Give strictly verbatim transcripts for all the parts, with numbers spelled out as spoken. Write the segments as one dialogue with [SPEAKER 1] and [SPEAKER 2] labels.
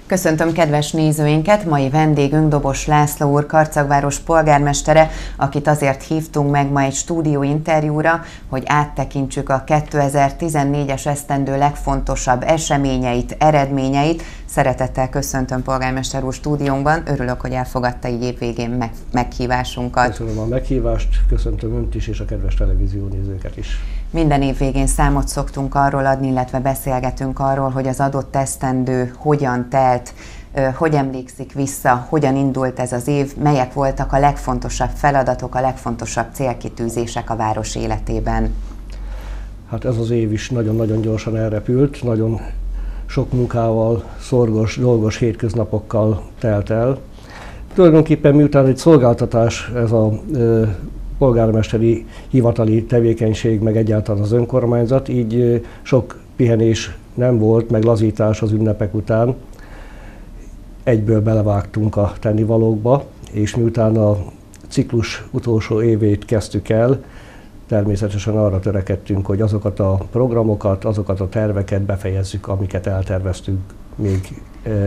[SPEAKER 1] Köszöntöm kedves nézőinket, mai vendégünk Dobos László úr, Karcagváros polgármestere, akit azért hívtunk meg ma egy stúdióinterjúra, hogy áttekintsük a kétezer-tizennégyes esztendő legfontosabb eseményeit, eredményeit. Szeretettel köszöntöm polgármester úr stúdiónkban, örülök, hogy elfogadta így évvégén meg meghívásunkat.
[SPEAKER 2] Köszönöm a meghívást, köszöntöm önt is és a kedves televíziónézőket is.
[SPEAKER 1] Minden év végén számot szoktunk arról adni, illetve beszélgetünk arról, hogy az adott esztendő hogyan telt, hogy emlékszik vissza, hogyan indult ez az év, melyek voltak a legfontosabb feladatok, a legfontosabb célkitűzések a város életében.
[SPEAKER 2] Hát ez az év is nagyon-nagyon gyorsan elrepült, nagyon sok munkával, szorgos, dolgos hétköznapokkal telt el. Tulajdonképpen miután egy szolgáltatás ez a ö, polgármesteri hivatali tevékenység, meg egyáltalán az önkormányzat, így sok pihenés nem volt, meg lazítás az ünnepek után. Egyből belevágtunk a tennivalókba, és miután a ciklus utolsó évét kezdtük el, természetesen arra törekedtünk, hogy azokat a programokat, azokat a terveket befejezzük, amiket elterveztünk még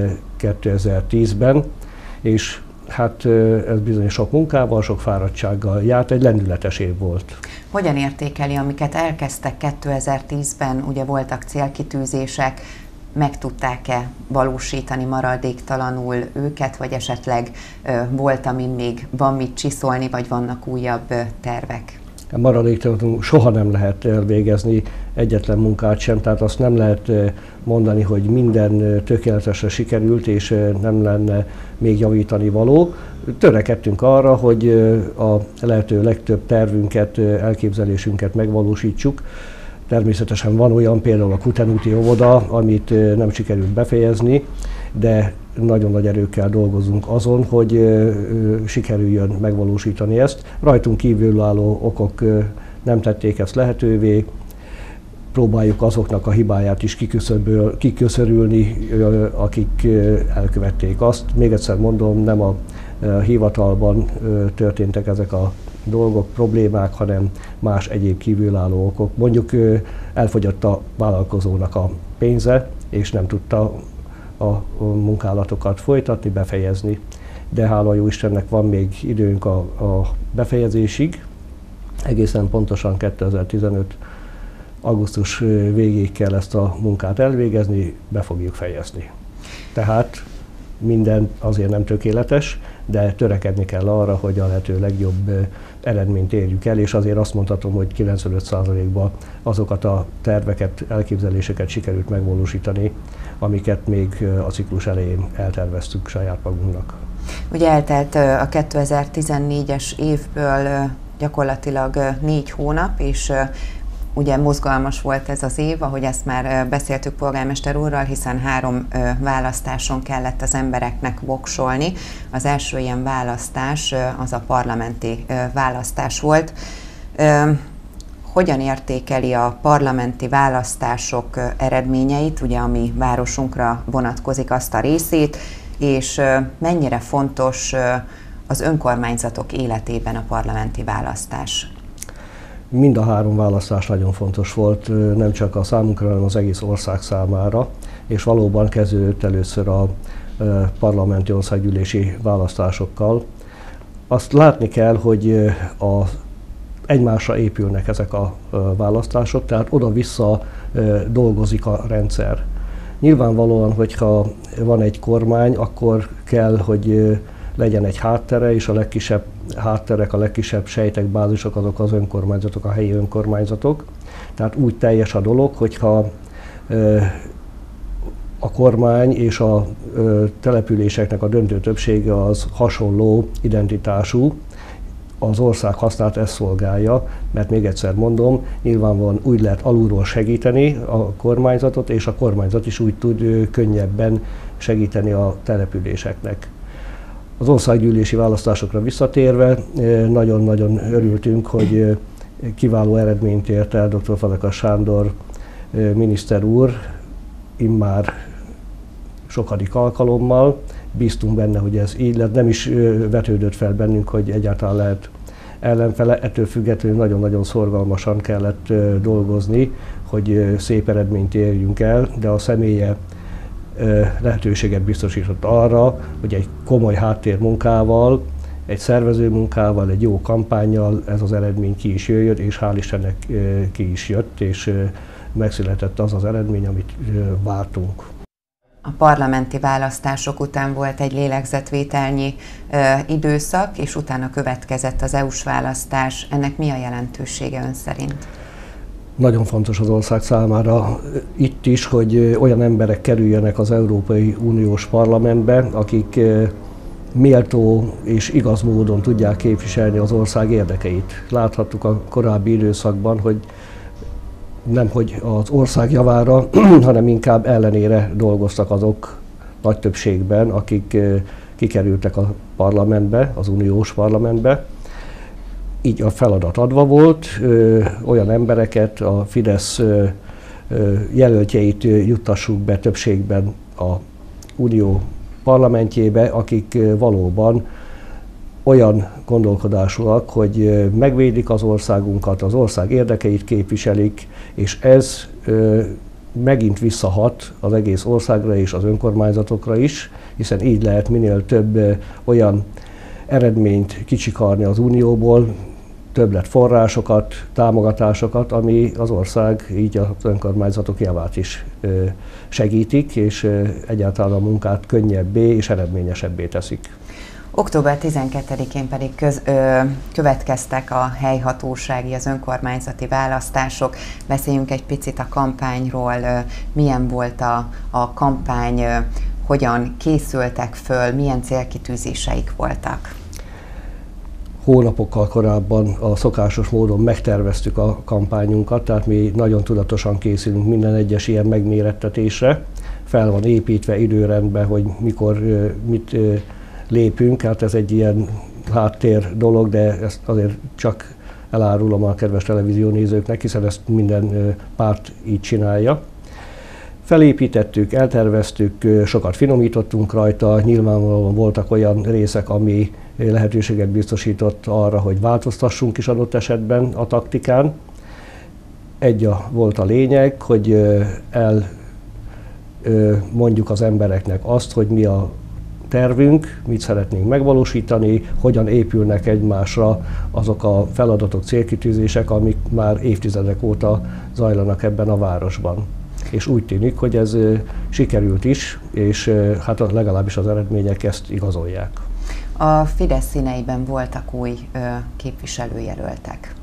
[SPEAKER 2] kétezer-tízben, és hát ez bizony sok munkával, sok fáradtsággal járt, egy lendületes év volt.
[SPEAKER 1] Hogyan értékeli, amiket elkezdtek kétezer-tízben, ugye voltak célkitűzések, meg tudták-e valósítani maradéktalanul őket, vagy esetleg ö, volt, amin még van mit csiszolni, vagy vannak újabb ö, tervek?
[SPEAKER 2] Maradéktalanul soha nem lehet elvégezni egyetlen munkát sem, tehát azt nem lehet mondani, hogy minden tökéletesen sikerült, és nem lenne még javítani való. Törekedtünk arra, hogy a lehető legtöbb tervünket, elképzelésünket megvalósítsuk. Természetesen van olyan, például a Kutenúti óvoda, amit nem sikerült befejezni, de nagyon nagy erőkkel dolgozunk azon, hogy sikerüljön megvalósítani ezt. Rajtunk kívülálló okok nem tették ezt lehetővé. Próbáljuk azoknak a hibáját is kiköszörülni, akik elkövették azt. Még egyszer mondom, nem a hivatalban történtek ezek a dolgok, problémák, hanem más egyéb kívülálló okok. Mondjuk elfogyott a vállalkozónak a pénze, és nem tudta a munkálatokat folytatni, befejezni. De hála jó Istennek van még időnk a, a befejezésig. Egészen pontosan kétezer-tizenöt augusztus végéig kell ezt a munkát elvégezni, be fogjuk fejezni. Tehát minden azért nem tökéletes, de törekedni kell arra, hogy a lehető legjobb eredményt érjük el, és azért azt mondhatom, hogy kilencvenöt százalékban azokat a terveket, elképzeléseket sikerült megvalósítani, amiket még a ciklus elején elterveztük saját magunknak.
[SPEAKER 1] Ugye eltelt a kétezer-tizennégyes évből gyakorlatilag négy hónap, és ugye mozgalmas volt ez az év, ahogy ezt már beszéltük polgármester úrral, hiszen három választáson kellett az embereknek voksolni. Az első ilyen választás az a parlamenti választás volt. Hogyan értékeli a parlamenti választások eredményeit, ugye ami városunkra vonatkozik, azt a részét, és mennyire fontos az önkormányzatok életében a parlamenti választás?
[SPEAKER 2] Mind a három választás nagyon fontos volt, nem csak a számunkra, hanem az egész ország számára, és valóban kezdődött először a parlamenti országgyűlési választásokkal. Azt látni kell, hogy a, egymásra épülnek ezek a választások, tehát oda-vissza dolgozik a rendszer. Nyilvánvalóan, hogyha van egy kormány, akkor kell, hogy legyen egy háttere, és a legkisebb hátterek, a legkisebb sejtek, bázisok azok az önkormányzatok, a helyi önkormányzatok. Tehát úgy teljes a dolog, hogyha a kormány és a településeknek a döntő többsége az hasonló identitású, az ország hasznát ezt szolgálja, mert még egyszer mondom, nyilvánvalóan úgy lehet alulról segíteni a kormányzatot, és a kormányzat is úgy tud könnyebben segíteni a településeknek. Az országgyűlési választásokra visszatérve nagyon-nagyon örültünk, hogy kiváló eredményt ért el dr. Fazekas Sándor miniszter úr, immár sokadik alkalommal. Bíztunk benne, hogy ez így lett, nem is vetődött fel bennünk, hogy egyáltalán lehet ellenfele, ettől függetlenül nagyon-nagyon szorgalmasan kellett dolgozni, hogy szép eredményt érjünk el, de a személye lehetőséget biztosított arra, hogy egy komoly háttérmunkával, egy szervező munkával, egy jó kampánnyal ez az eredmény ki is jöjjön, és hál' Istennek ki is jött, és megszületett az az eredmény, amit vártunk.
[SPEAKER 1] A parlamenti választások után volt egy lélegzetvételnyi ö, időszak, és utána következett az é u-s választás. Ennek mi a jelentősége ön szerint?
[SPEAKER 2] Nagyon fontos az ország számára itt is, hogy olyan emberek kerüljenek az Európai Uniós Parlamentbe, akik méltó és igaz módon tudják képviselni az ország érdekeit. Láthattuk a korábbi időszakban, hogy nem hogy az ország javára, hanem inkább ellenére dolgoztak azok nagy többségben, akik kikerültek a parlamentbe, az uniós parlamentbe. Így a feladat adva volt, olyan embereket, a Fidesz jelöltjeit juttassuk be többségben a unió parlamentjébe, akik valóban olyan gondolkodásúak, hogy megvédik az országunkat, az ország érdekeit képviselik, és ez megint visszahat az egész országra és az önkormányzatokra is, hiszen így lehet minél több olyan eredményt kicsikarni az unióból, többlet forrásokat, támogatásokat, ami az ország, így az önkormányzatok javát is segítik, és egyáltalán a munkát könnyebbé és eredményesebbé teszik.
[SPEAKER 1] október tizenkettedikén pedig köz, ö, következtek a helyhatósági, az önkormányzati választások. Beszéljünk egy picit a kampányról, ö, milyen volt a, a kampány, ö, hogyan készültek föl, milyen célkitűzéseik voltak?
[SPEAKER 2] Hónapokkal korábban a szokásos módon megterveztük a kampányunkat, tehát mi nagyon tudatosan készülünk minden egyes ilyen megmérettetésre. Fel van építve időrendben, hogy mikor mit lépünk, hát ez egy ilyen háttér dolog, de ezt azért csak elárulom a kedves televíziónézőknek, hiszen ezt minden párt így csinálja. Felépítettük, elterveztük, sokat finomítottunk rajta, nyilvánvalóan voltak olyan részek, ami lehetőséget biztosított arra, hogy változtassunk is adott esetben a taktikán. Egy a, volt a lényeg, hogy el mondjuk az embereknek azt, hogy mi a tervünk, mit szeretnénk megvalósítani, hogyan épülnek egymásra azok a feladatok, célkitűzések, amik már évtizedek óta zajlanak ebben a városban. És úgy tűnik, hogy ez sikerült is, és hát legalábbis az eredmények ezt igazolják.
[SPEAKER 1] A Fidesz színeiben voltak új ö, képviselőjelöltek.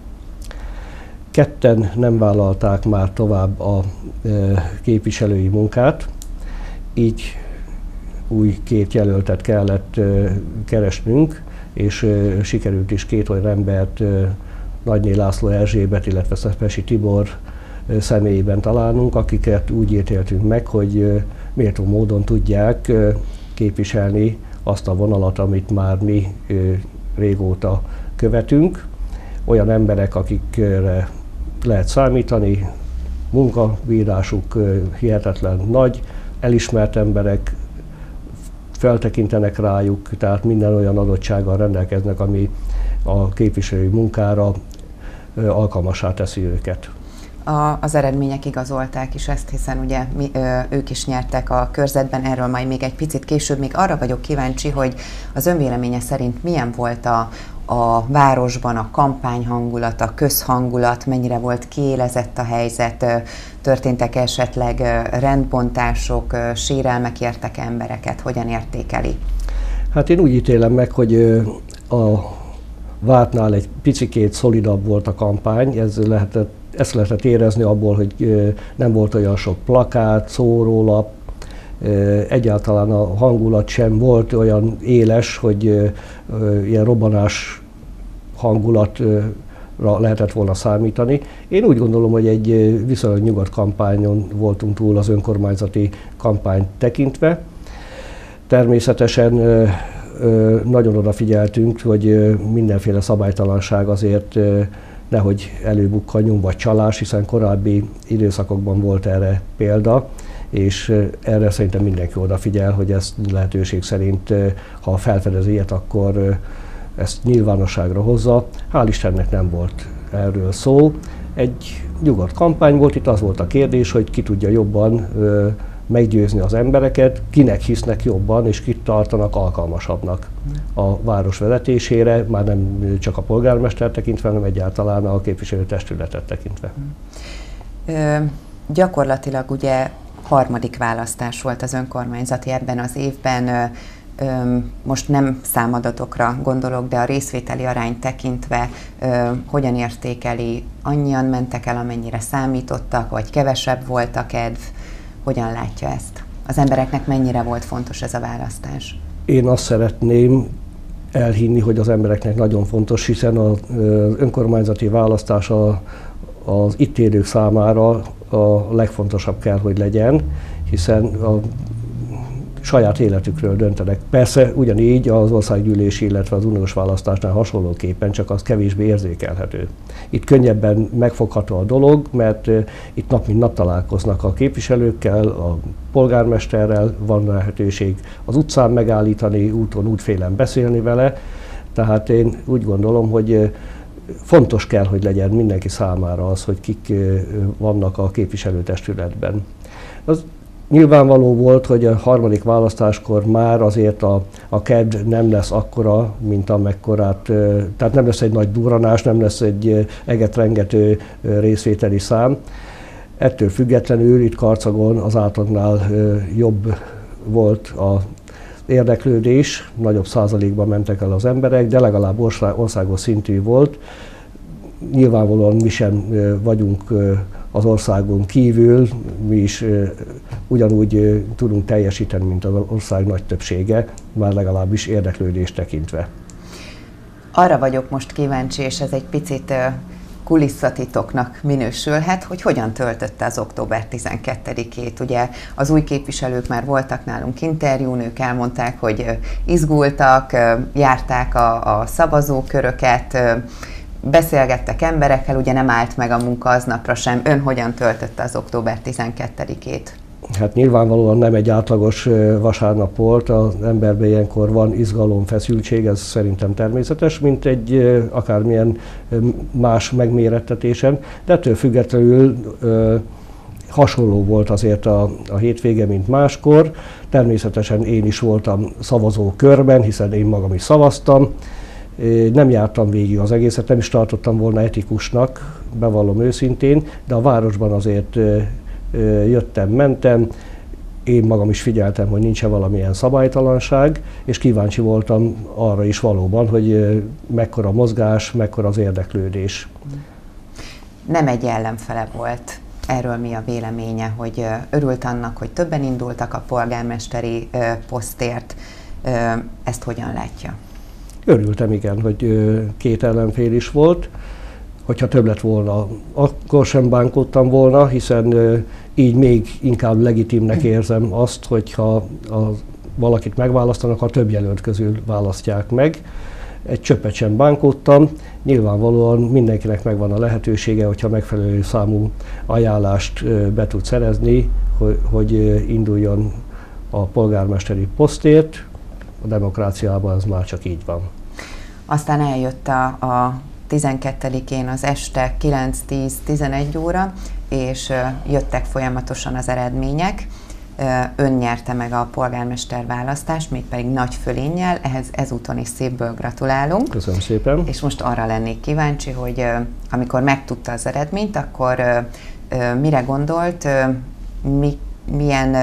[SPEAKER 2] Ketten nem vállalták már tovább a ö, képviselői munkát, így új két jelöltet kellett ö, keresnünk, és ö, sikerült is két olyan embert, ö, Nagyné László Erzsébet, illetve Szepesi Tibor ö, személyében találnunk, akiket úgy ítéltünk meg, hogy ö, méltó módon tudják ö, képviselni azt a vonalat, amit már mi ö, régóta követünk. Olyan emberek, akikre lehet számítani, munkabírásuk ö, hihetetlen nagy, elismert emberek, feltekintenek rájuk, tehát minden olyan adottsággal rendelkeznek, ami a képviselői munkára ö, alkalmassá teszi őket.
[SPEAKER 1] A, az eredmények igazolták is ezt, hiszen ugye mi, ö, ők is nyertek a körzetben, erről majd még egy picit később. Még arra vagyok kíváncsi, hogy az önvéleménye szerint milyen volt a, a városban a kampányhangulat, a közhangulat, mennyire volt kiélezett a helyzet, történtek esetleg rendbontások, sérelmek értek embereket, hogyan értékeli?
[SPEAKER 2] Hát én úgy ítélem meg, hogy a vártnál egy picikét szolidabb volt a kampány, ez lehetett Ezt lehetett érezni abból, hogy nem volt olyan sok plakát, szórólap, egyáltalán a hangulat sem volt olyan éles, hogy ilyen robbanás hangulatra lehetett volna számítani. Én úgy gondolom, hogy egy viszonylag nyugodt kampányon voltunk túl az önkormányzati kampányt tekintve. Természetesen nagyon odafigyeltünk, hogy mindenféle szabálytalanság azért nehogy előbukkanjon, vagy csalás, hiszen korábbi időszakokban volt erre példa, és erre szerintem mindenki odafigyel, hogy ezt lehetőség szerint, ha felfedez ilyet, akkor ezt nyilvánosságra hozza. Hál' Istennek nem volt erről szó. Egy nyugodt kampány volt, itt az volt a kérdés, hogy ki tudja jobban meggyőzni az embereket, kinek hisznek jobban, és kit tartanak alkalmasabbnak a város vezetésére, már nem csak a polgármester tekintve, hanem egyáltalán a képviselőtestületet tekintve.
[SPEAKER 1] Ö, gyakorlatilag ugye harmadik választás volt az önkormányzati ebben az évben. Ö, ö, most nem számadatokra gondolok, de a részvételi arányt tekintve ö, hogyan értékeli? Annyian mentek el, amennyire számítottak, vagy kevesebb volt a kedv? Hogyan látja ezt? Az embereknek mennyire volt fontos ez a választás?
[SPEAKER 2] Én azt szeretném elhinni, hogy az embereknek nagyon fontos, hiszen az önkormányzati választás a, az itt élők számára a legfontosabb kell, hogy legyen, hiszen a saját életükről döntenek. Persze ugyanígy az országgyűlési, illetve az uniós választásnál hasonlóképpen, csak az kevésbé érzékelhető. Itt könnyebben megfogható a dolog, mert itt nap mint nap találkoznak a képviselőkkel, a polgármesterrel, van lehetőség az utcán megállítani, úton, útfélen beszélni vele. Tehát én úgy gondolom, hogy fontos kell, hogy legyen mindenki számára az, hogy kik vannak a képviselőtestületben. Az nyilvánvaló volt, hogy a harmadik választáskor már azért a, a kedv nem lesz akkora, mint amekkorát, tehát nem lesz egy nagy durranás, nem lesz egy egetrengető részvételi szám. Ettől függetlenül itt Karcagon az átlagnál jobb volt az érdeklődés, nagyobb százalékban mentek el az emberek, de legalább országos szintű volt. Nyilvánvalóan mi sem vagyunk az országon kívül, mi is ugyanúgy tudunk teljesíteni, mint az ország nagy többsége, már legalábbis érdeklődést tekintve.
[SPEAKER 1] Arra vagyok most kíváncsi, és ez egy picit kulisszatitoknak minősülhet, hogy hogyan töltötte az október tizenkettedikét. Ugye az új képviselők már voltak nálunk interjún, ők elmondták, hogy izgultak, járták a, a szavazóköröket, beszélgettek emberekkel, ugye nem állt meg a munka aznapra sem. Ön hogyan töltötte az október tizenkettedikét?
[SPEAKER 2] Hát nyilvánvalóan nem egy átlagos vasárnap volt, az emberben ilyenkor van izgalom, feszültség, ez szerintem természetes, mint egy akármilyen más megmérettetésen, de ettől függetlenül hasonló volt azért a, a hétvége, mint máskor. Természetesen én is voltam szavazókörben, hiszen én magam is szavaztam. Nem jártam végig az egészet, nem is tartottam volna etikusnak, bevallom őszintén, de a városban azért jöttem, mentem, én magam is figyeltem, hogy nincs-e valamilyen szabálytalanság, és kíváncsi voltam arra is valóban, hogy mekkora mozgás, mekkora az érdeklődés.
[SPEAKER 1] Nem egy ellenfele volt. Erről mi a véleménye, hogy örült annak, hogy többen indultak a polgármesteri posztért, ezt hogyan látja?
[SPEAKER 2] Örültem, igen, hogy két ellenfél is volt. Hogyha több lett volna, akkor sem bánkódtam volna, hiszen így még inkább legitimnek érzem azt, hogyha a, valakit megválasztanak, a több jelölt közül választják meg. Egy csöppet sem bánkódtam. Nyilvánvalóan mindenkinek megvan a lehetősége, hogyha megfelelő számú ajánlást be tud szerezni, hogy, hogy induljon a polgármesteri posztért. A demokráciában ez már csak így van.
[SPEAKER 1] Aztán eljött a, a tizenkettedikén az este kilenc, tíz, tizenegy óra, és jöttek folyamatosan az eredmények. Ön nyerte meg a polgármester választást, mégpedig nagy fölénnyel, ehhez ezúton is szépből gratulálunk.
[SPEAKER 2] Köszönöm szépen.
[SPEAKER 1] És most arra lennék kíváncsi, hogy amikor megtudta az eredményt, akkor mire gondolt, mi, milyen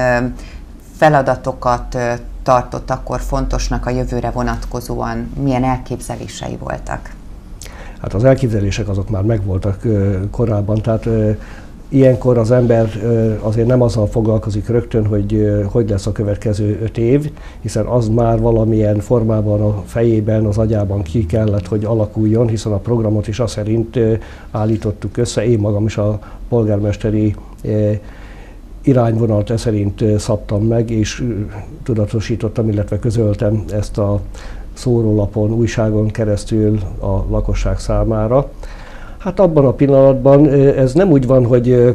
[SPEAKER 1] feladatokat tartott akkor fontosnak a jövőre vonatkozóan, milyen elképzelései voltak?
[SPEAKER 2] Hát az elképzelések azok már megvoltak korábban, tehát ilyenkor az ember azért nem azzal foglalkozik rögtön, hogy hogy lesz a következő öt év, hiszen az már valamilyen formában a fejében, az agyában ki kellett, hogy alakuljon, hiszen a programot is azt szerint állítottuk össze, én magam is a polgármesteri irányvonalat e szerint szabtam meg, és tudatosítottam, illetve közöltem ezt a szórólapon, újságon keresztül a lakosság számára. Hát abban a pillanatban ez nem úgy van, hogy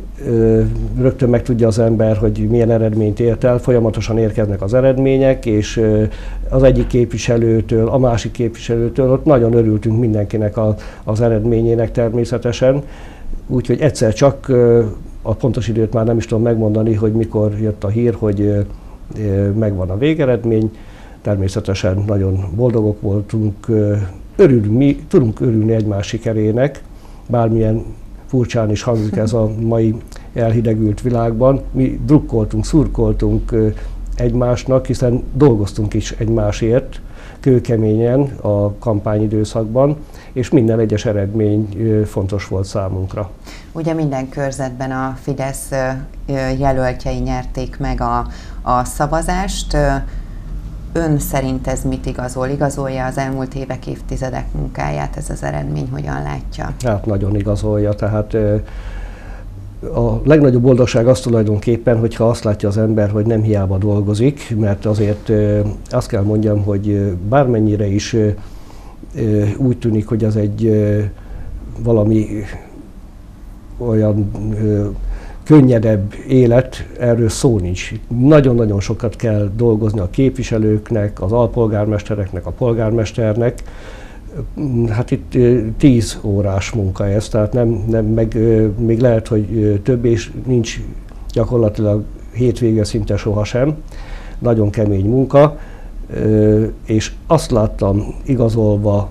[SPEAKER 2] rögtön megtudja az ember, hogy milyen eredményt ért el, folyamatosan érkeznek az eredmények, és az egyik képviselőtől, a másik képviselőtől, ott nagyon örültünk mindenkinek a, az eredményének természetesen, úgyhogy egyszer csak a pontos időt már nem is tudom megmondani, hogy mikor jött a hír, hogy megvan a végeredmény. Természetesen nagyon boldogok voltunk, örülünk, mi tudunk örülni egymás sikerének, bármilyen furcsán is hangzik ez a mai elhidegült világban. Mi drukkoltunk, szurkoltunk egymásnak, hiszen dolgoztunk is egymásért, kőkeményen a kampányidőszakban, és minden egyes eredmény fontos volt számunkra.
[SPEAKER 1] Ugye minden körzetben a Fidesz jelöltjei nyerték meg a, a szavazást. Ön szerint ez mit igazol? Igazolja az elmúlt évek, évtizedek munkáját ez az eredmény? Hogyan látja? Hát
[SPEAKER 2] nagyon igazolja. Tehát a legnagyobb boldogság az tulajdonképpen, hogyha azt látja az ember, hogy nem hiába dolgozik, mert azért azt kell mondjam, hogy bármennyire is úgy tűnik, hogy ez egy valami olyan könnyedebb élet, erről szó nincs. Nagyon-nagyon sokat kell dolgozni a képviselőknek, az alpolgármestereknek, a polgármesternek. Hát itt tíz órás munka ez, tehát nem, nem meg még lehet, hogy több, és nincs gyakorlatilag hétvége szinte sohasem. Nagyon kemény munka, és azt láttam igazolva,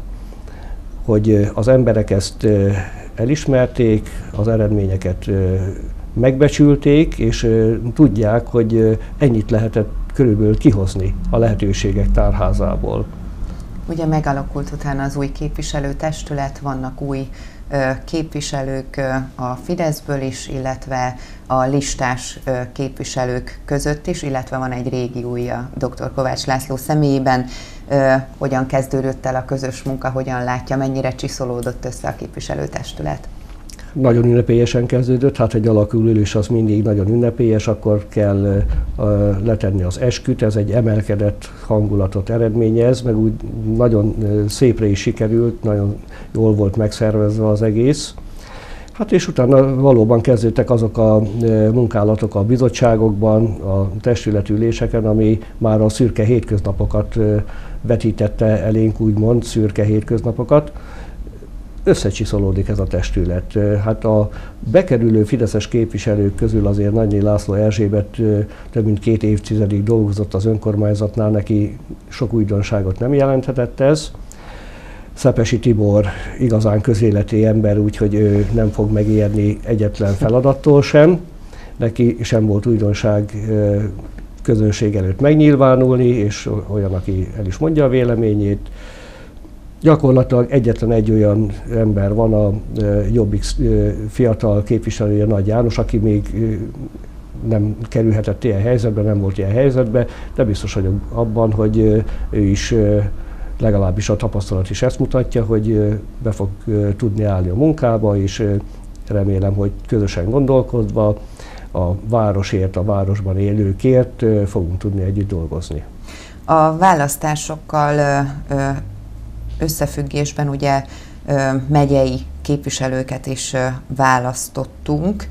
[SPEAKER 2] hogy az emberek ezt elismerték, az eredményeket megbecsülték, és tudják, hogy ennyit lehetett körülbelül kihozni a lehetőségek tárházából.
[SPEAKER 1] Ugye megalakult utána az új képviselőtestület, vannak új képviselők a Fideszből is, illetve a listás képviselők között is, illetve van egy régi új, a dr. Kovács László személyében. Hogyan kezdődött el a közös munka, hogyan látja, mennyire csiszolódott össze a képviselőtestület?
[SPEAKER 2] Nagyon ünnepélyesen kezdődött, hát egy alakulülés az mindig nagyon ünnepélyes, akkor kell uh, letenni az esküt, ez egy emelkedett hangulatot eredményez, meg úgy nagyon uh, szépre is sikerült, nagyon jól volt megszervezve az egész. Hát és utána valóban kezdődtek azok a uh, munkálatok a bizottságokban, a testületüléseken, ami már a szürke hétköznapokat uh, vetítette elénk, úgymond szürke hétköznapokat. Összecsiszolódik ez a testület. Hát a bekerülő fideszes képviselők közül azért Nagyné László Erzsébet több mint két évtizedig dolgozott az önkormányzatnál, neki sok újdonságot nem jelenthetett ez. Szepesi Tibor igazán közéleti ember, úgyhogy ő nem fog megijedni egyetlen feladattól sem. Neki sem volt újdonság közönség előtt megnyilvánulni, és olyan, aki el is mondja a véleményét. Gyakorlatilag egyetlen egy olyan ember van, a Jobbik fiatal képviselője, Nagy János, aki még nem kerülhetett ilyen helyzetbe, nem volt ilyen helyzetbe, de biztos vagyok abban, hogy ő is, legalábbis a tapasztalat is ezt mutatja, hogy be fog tudni állni a munkába, és remélem, hogy közösen gondolkodva a városért, a városban élőkért fogunk tudni együtt dolgozni.
[SPEAKER 1] A választásokkal összefüggésben ugye megyei képviselőket is választottunk.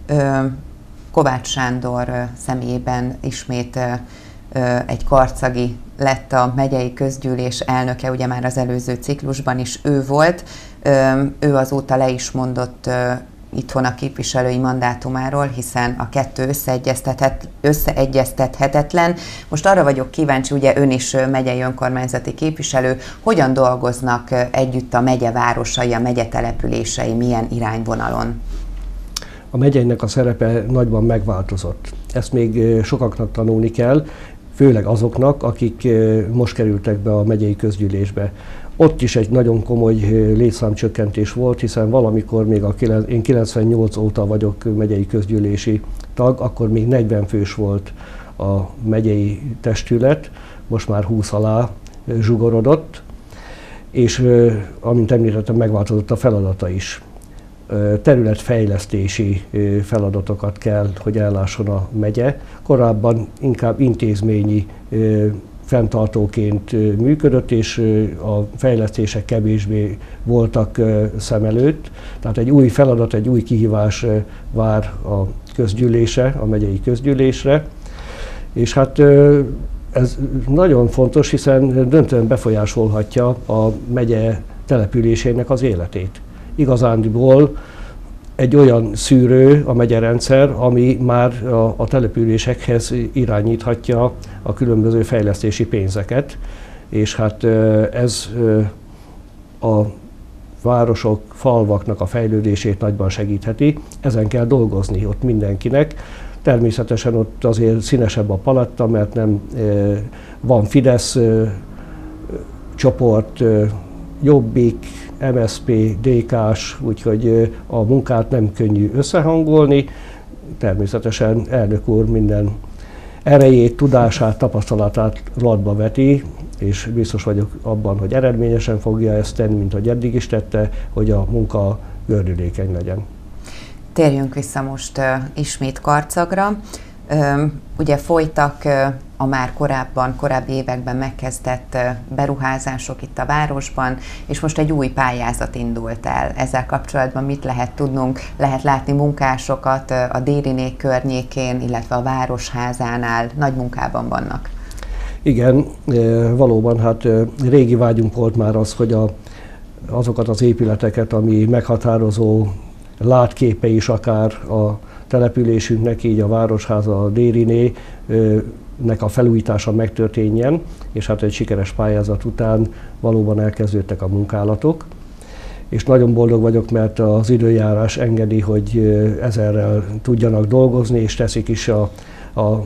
[SPEAKER 1] Kovács Sándor személyében ismét egy karcagi lett a megyei közgyűlés elnöke, ugye már az előző ciklusban is ő volt. Ő azóta le is mondott itthon a képviselői mandátumáról, hiszen a kettő összeegyeztethet, összeegyeztethetetlen. Most arra vagyok kíváncsi, ugye ön is megyei önkormányzati képviselő, hogyan dolgoznak együtt a megye városai, a megye települései, milyen irányvonalon?
[SPEAKER 2] A megyeinek a szerepe nagyban megváltozott. Ezt még sokaknak tanulni kell, főleg azoknak, akik most kerültek be a megyei közgyűlésbe. Ott is egy nagyon komoly létszámcsökkentés volt, hiszen valamikor még a én kilencvennyolc óta vagyok megyei közgyűlési tag, akkor még negyven fős volt a megyei testület, most már húsz alá zsugorodott, és amint említettem, megváltozott a feladata is. Területfejlesztési feladatokat kell, hogy ellásson a megye. Korábban inkább intézményi fenntartóként működött, és a fejlesztések kevésbé voltak szem előtt. Tehát egy új feladat, egy új kihívás vár a közgyűlése, a megyei közgyűlésre. És hát ez nagyon fontos, hiszen döntően befolyásolhatja a megye településének az életét. Igazándiból egy olyan szűrő, a megyerendszer, ami már a, a településekhez irányíthatja a különböző fejlesztési pénzeket, és hát ez a városok, falvaknak a fejlődését nagyban segítheti. Ezen kell dolgozni ott mindenkinek. Természetesen ott azért színesebb a paletta, mert nem van Fidesz csoport, Jobbik, em es zé pé, dé ká-s, úgyhogy a munkát nem könnyű összehangolni. Természetesen elnök úr minden erejét, tudását, tapasztalatát latba veti, és biztos vagyok abban, hogy eredményesen fogja ezt tenni, mint hogy eddig is tette, hogy a munka gördülékeny legyen.
[SPEAKER 1] Térjünk vissza most uh, ismét Karcagra. Uh, ugye folytak uh, a már korábban, korábbi években megkezdett uh, beruházások itt a városban, és most egy új pályázat indult el. Ezzel kapcsolatban mit lehet tudnunk? Lehet látni munkásokat uh, a Dériné környékén, illetve a Városházánál. Nagy munkában vannak.
[SPEAKER 2] Igen, valóban hát régi vágyunk volt már az, hogy a, azokat az épületeket, ami meghatározó látképe is akár a településünknek, így a Városháza, a Dériné, nek a felújítása megtörténjen, és hát egy sikeres pályázat után valóban elkezdődtek a munkálatok. És nagyon boldog vagyok, mert az időjárás engedi, hogy ezerrel tudjanak dolgozni, és teszik is a, a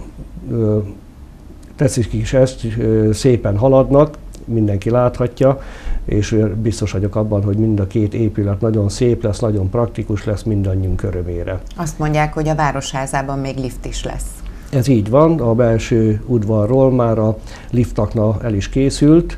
[SPEAKER 2] teszik is ezt, szépen haladnak, mindenki láthatja, és biztos vagyok abban, hogy mind a két épület nagyon szép lesz, nagyon praktikus lesz mindannyiunk örömére.
[SPEAKER 1] Azt mondják, hogy a Városházában még lift is lesz.
[SPEAKER 2] Ez így van, a belső udvarról már a liftakna el is készült,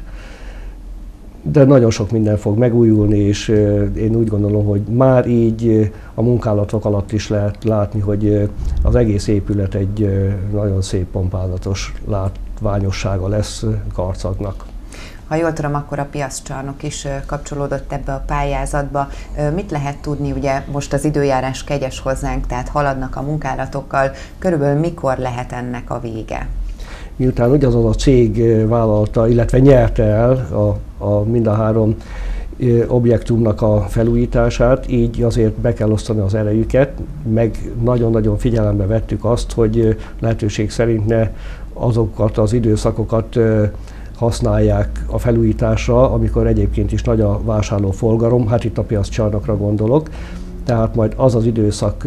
[SPEAKER 2] de nagyon sok minden fog megújulni, és én úgy gondolom, hogy már így a munkálatok alatt is lehet látni, hogy az egész épület egy nagyon szép, pompázatos látványossága lesz Karcagnak.
[SPEAKER 1] Ha jól tudom, akkor a piaccsarnok is kapcsolódott ebbe a pályázatba. Mit lehet tudni, ugye most az időjárás kegyes hozzánk, tehát haladnak a munkálatokkal, körülbelül mikor lehet ennek a vége?
[SPEAKER 2] Miután ugyanaz a cég vállalta, illetve nyerte el a, a mind a három objektumnak a felújítását, így azért be kell osztani az erejüket, meg nagyon-nagyon figyelembe vettük azt, hogy lehetőség szerint ne azokat az időszakokat használják a felújításra, amikor egyébként is nagy a vásárlóforgalom, hát itt a piaccsarnokra gondolok, tehát majd az az időszak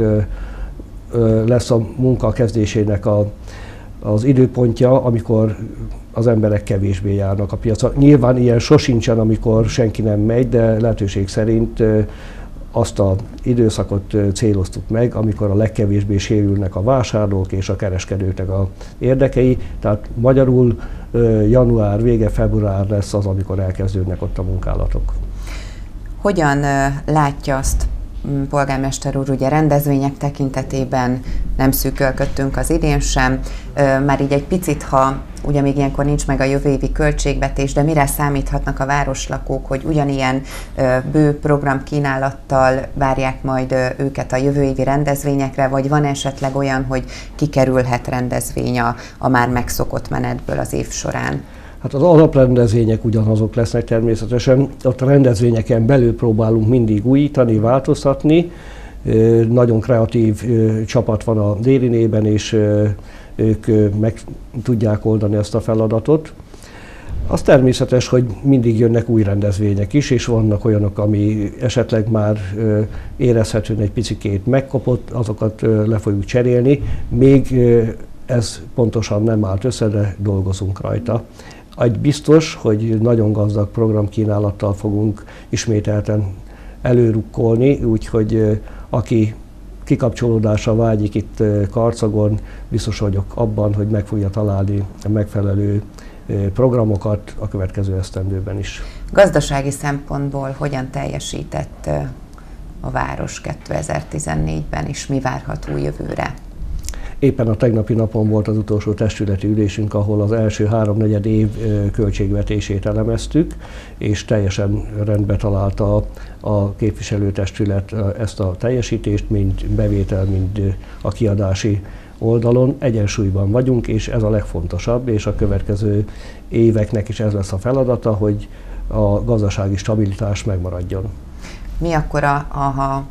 [SPEAKER 2] lesz a munka kezdésének a az időpontja, amikor az emberek kevésbé járnak a piacon. Nyilván ilyen sosincsen, amikor senki nem megy, de lehetőség szerint azt az időszakot céloztuk meg, amikor a legkevésbé sérülnek a vásárlók és a kereskedőknek az érdekei. Tehát magyarul január vége, február lesz az, amikor elkezdődnek ott a munkálatok.
[SPEAKER 1] Hogyan látja azt, polgármester úr, ugye rendezvények tekintetében nem szűkölködtünk az idén sem, már így egy picit, ha ugye még ilyenkor nincs meg a jövő évi költségvetés, de mire számíthatnak a városlakók, hogy ugyanilyen bő programkínálattal várják majd őket a jövő évi rendezvényekre, vagy van esetleg olyan, hogy kikerülhet rendezvény a, a már megszokott menetből az év során?
[SPEAKER 2] Hát az alaprendezvények ugyanazok lesznek természetesen, ott a rendezvényeken belül próbálunk mindig újítani, változtatni. Nagyon kreatív csapat van a Dérinében, és ők meg tudják oldani ezt a feladatot. Az természetes, hogy mindig jönnek új rendezvények is, és vannak olyanok, ami esetleg már érezhetően egy picikét megkopott, azokat le fogjuk cserélni. Még ez pontosan nem állt össze, de dolgozunk rajta. Egy biztos, hogy nagyon gazdag programkínálattal fogunk ismételten előrukkolni, úgyhogy aki kikapcsolódásra vágyik itt Karcagon, biztos vagyok abban, hogy meg fogja találni a megfelelő programokat a következő esztendőben is.
[SPEAKER 1] Gazdasági szempontból hogyan teljesített a város kétezer-tizennégyben, és mi várható jövőre?
[SPEAKER 2] Éppen a tegnapi napon volt az utolsó testületi ülésünk, ahol az első háromnegyed év költségvetését elemeztük, és teljesen rendbe találta a képviselőtestület ezt a teljesítést, mind bevétel, mind a kiadási oldalon. Egyensúlyban vagyunk, és ez a legfontosabb, és a következő éveknek is ez lesz a feladata, hogy a gazdasági stabilitás megmaradjon.
[SPEAKER 1] Mi akkor a, a,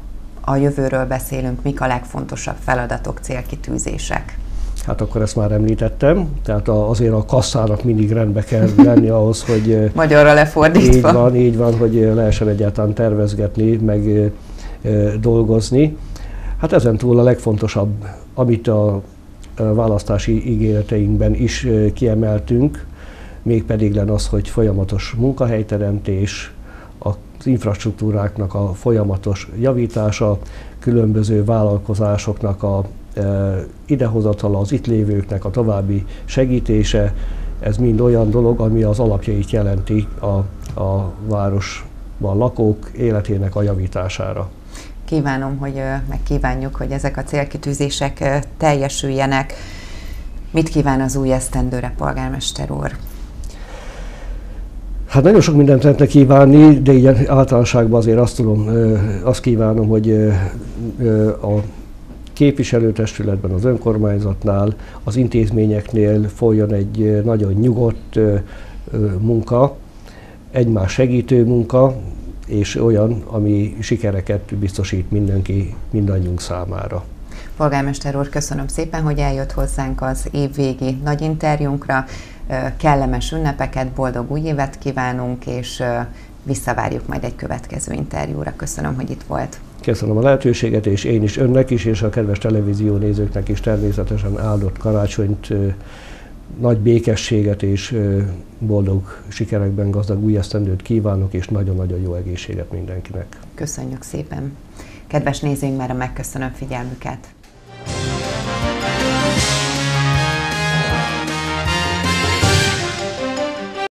[SPEAKER 1] a jövőről beszélünk, mik a legfontosabb feladatok, célkitűzések?
[SPEAKER 2] Hát akkor ezt már említettem, tehát azért a kasszának mindig rendbe kell lenni ahhoz, hogy...
[SPEAKER 1] Magyarra lefordítva.
[SPEAKER 2] Így van, így van, hogy lehessen egyáltalán tervezgetni, meg dolgozni. Hát ezen túl a legfontosabb, amit a választási ígéreteinkben is kiemeltünk, mégpedig lenne az, hogy folyamatos munkahelyteremtés, az infrastruktúráknak a folyamatos javítása, különböző vállalkozásoknak a idehozatala, az itt lévőknek a további segítése, ez mind olyan dolog, ami az alapjait jelenti a, a városban lakók életének a javítására.
[SPEAKER 1] Kívánom, hogy meg kívánjuk, hogy ezek a célkitűzések teljesüljenek. Mit kíván az új esztendőre, polgármester úr?
[SPEAKER 2] Hát nagyon sok mindent lehetne kívánni, de így általánosságban azért azt tudom, azt kívánom, hogy a képviselőtestületben, az önkormányzatnál, az intézményeknél folyjon egy nagyon nyugodt munka, egymás segítő munka, és olyan, ami sikereket biztosít mindenki, mindannyiunk számára.
[SPEAKER 1] Polgármester úr, köszönöm szépen, hogy eljött hozzánk az évvégi nagy interjúnkra. Kellemes ünnepeket, boldog új évet kívánunk, és visszavárjuk majd egy következő interjúra. Köszönöm, hogy itt volt.
[SPEAKER 2] Köszönöm a lehetőséget, és én is önnek is, és a kedves televízió nézőknek is természetesen áldott karácsonyt, nagy békességet és boldog sikerekben gazdag új esztendőt kívánok, és nagyon-nagyon jó egészséget mindenkinek.
[SPEAKER 1] Köszönjük szépen. Kedves nézőink, már megköszönöm figyelmüket.